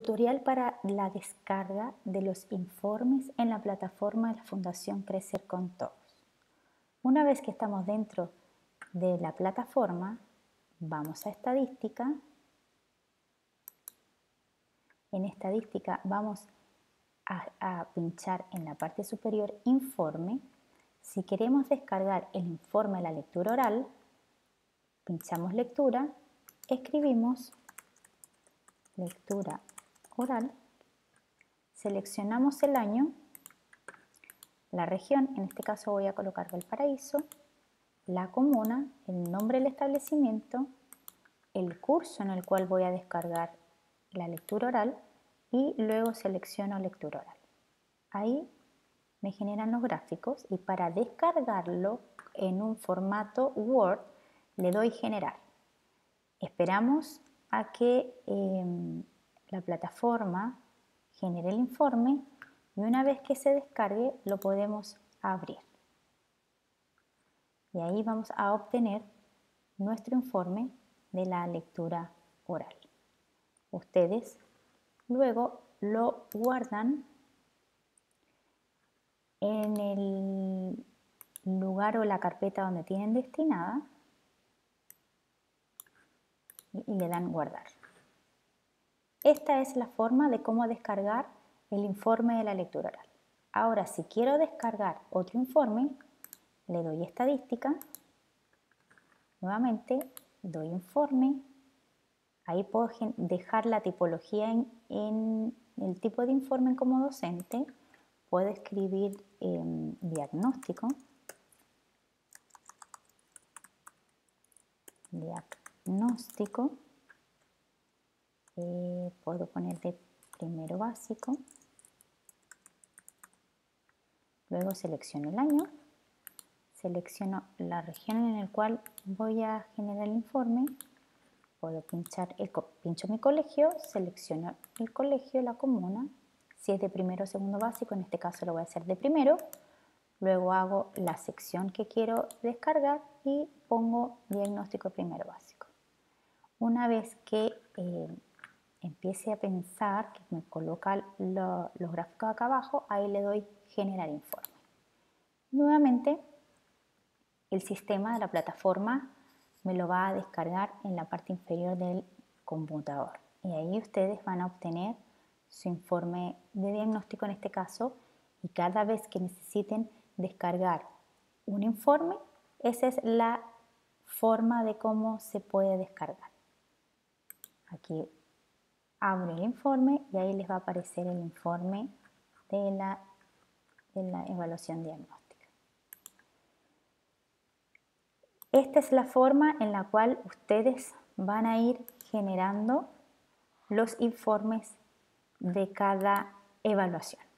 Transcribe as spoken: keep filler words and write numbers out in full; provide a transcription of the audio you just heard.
Tutorial para la descarga de los informes en la plataforma de la Fundación Crecer con Todos. Una vez que estamos dentro de la plataforma, vamos a Estadística. En Estadística vamos a, a pinchar en la parte superior Informe. Si queremos descargar el informe de la lectura oral, pinchamos Lectura, escribimos Lectura oral, seleccionamos el año, la región, en este caso voy a colocar Valparaíso, la comuna, el nombre del establecimiento, el curso en el cual voy a descargar la lectura oral y luego selecciono lectura oral. Ahí me generan los gráficos y para descargarlo en un formato Word le doy generar. Esperamos a que eh, la plataforma genere el informe y una vez que se descargue lo podemos abrir. Y ahí vamos a obtener nuestro informe de la lectura oral. Ustedes luego lo guardan en el lugar o la carpeta donde tienen destinada y le dan guardar. Esta es la forma de cómo descargar el informe de la lectura oral. Ahora, si quiero descargar otro informe, le doy Estadística, nuevamente doy Informe, ahí puedo dejar la tipología en, en el tipo de informe como docente, puedo escribir eh, diagnóstico, diagnóstico, eh, puedo poner de primero básico, luego selecciono el año, selecciono la región en la cual voy a generar el informe, puedo pinchar, el, pincho mi colegio, selecciono el colegio, la comuna, si es de primero o segundo básico, en este caso lo voy a hacer de primero, luego hago la sección que quiero descargar y pongo diagnóstico primero básico. Una vez que eh, empiece a pensar, que me coloca lo, los gráficos acá abajo, ahí le doy generar informe. Nuevamente, el sistema de la plataforma me lo va a descargar en la parte inferior del computador y ahí ustedes van a obtener su informe de diagnóstico en este caso y cada vez que necesiten descargar un informe, esa es la forma de cómo se puede descargar. Aquí abro el informe y ahí les va a aparecer el informe de la, de la evaluación diagnóstica. Esta es la forma en la cual ustedes van a ir generando los informes de cada evaluación.